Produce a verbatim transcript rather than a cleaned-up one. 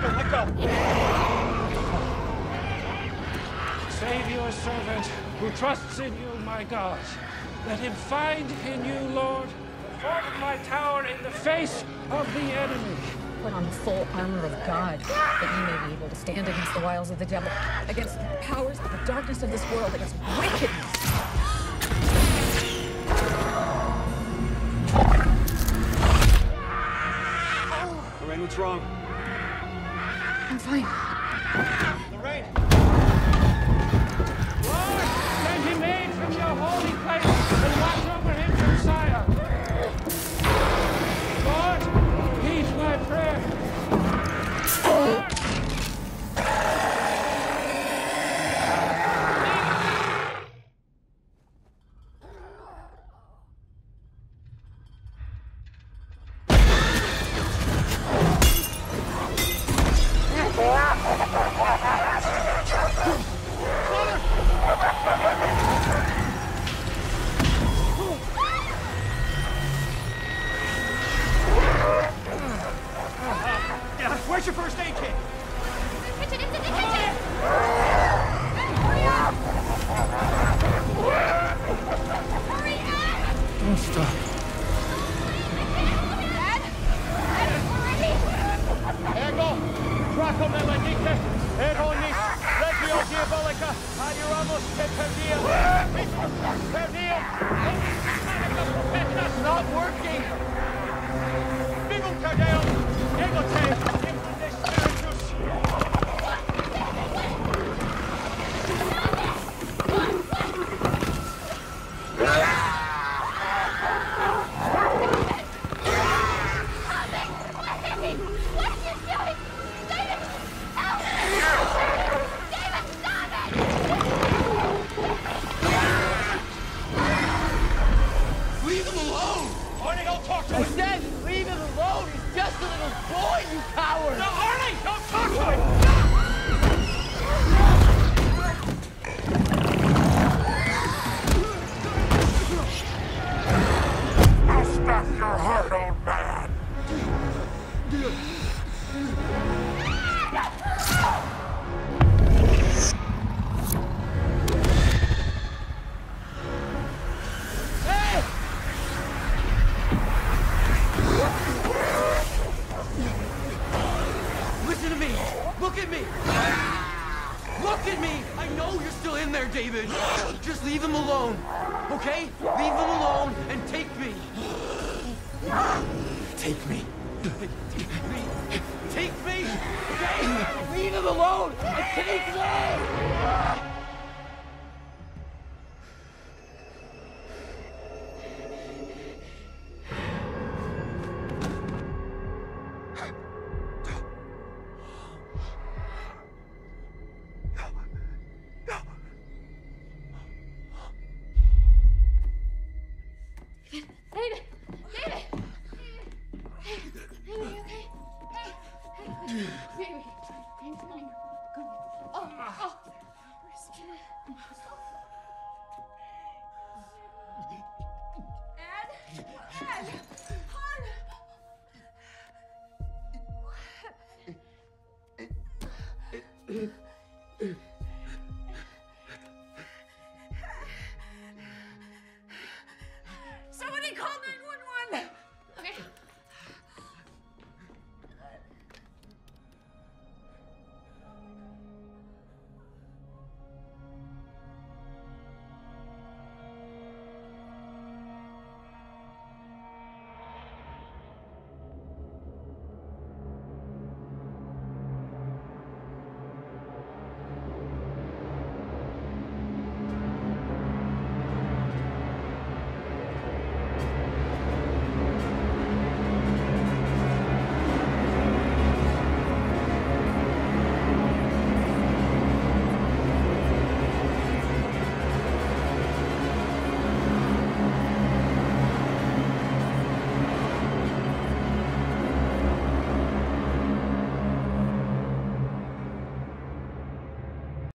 go, let go. Save your servant who trusts in you, my God. Let him find in you, Lord, the fort of my tower in the face of the enemy. Put on the full armor of God, that you may be able to stand against the wiles of the devil, against the powers of the darkness of this world, against wickedness. Lorraine, what's wrong? I'm fine. Lorraine! Lord, send him aid from your holy place and watch over him from Zion. Lord, heed my prayer. Lord! Where's your first aid kit? In the kitchen, it's in the kitchen! Hurry up! Don't stop. Dad? Dad, hurry! Ego! Draco me ledite! Erronis! Legio Diabolica! Ayuramos te perdiam! Perdiam! It's not working! Vivum Cardeum! Ego te! Infunde Spiritus! Leave him alone! Arnie, don't talk to I him! said leave him alone! He's just a little boy, you coward! No, Arnie! Don't talk to him! I'll stop your heart, old man. Listen to me! Look at me! Look at me! I know you're still in there, David! Just leave him alone, okay? Leave him alone and take me! Take me! Take me! Take me! Okay? Leave him alone and take me! David! David! David! David, are you okay? Hey, baby. David's fine. Come on. Oh, oh. Ed? Ed! Hon! What?